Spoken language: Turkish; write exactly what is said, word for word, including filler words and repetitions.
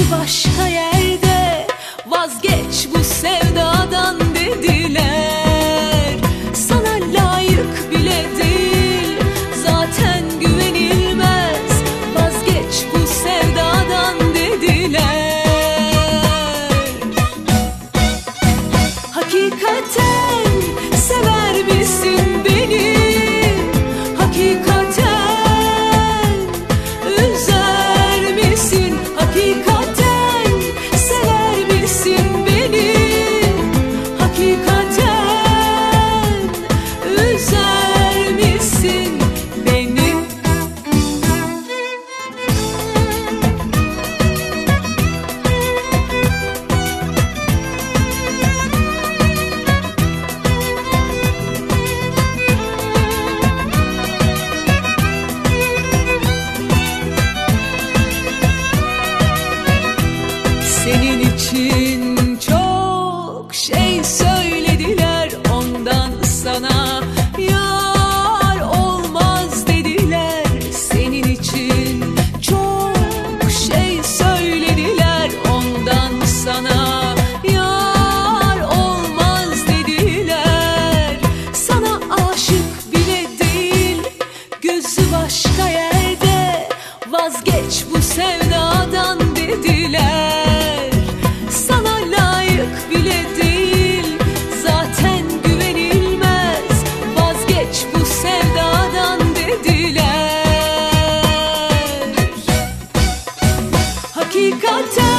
başka yerde, vazgeç bu sevdadan dediler. Sana layık bile değil, zaten güvenilmez, vazgeç bu sevdadan dediler. Hakikaten sever misin beni? Hakikaten üzer misin? Hakikaten sever misin beni? Hakikaten üzer misin beni? Senin için çok şey söylediler, ondan sana yar olmaz dediler. Senin için çok şey söylediler, ondan sana yar olmaz dediler. Sana aşık bile değil, gözü başka yerde, vazgeç bu sevdadan dediler. Sana layık bile değil, zaten güvenilmez, vazgeç bu sevdadan dediler. Hakikaten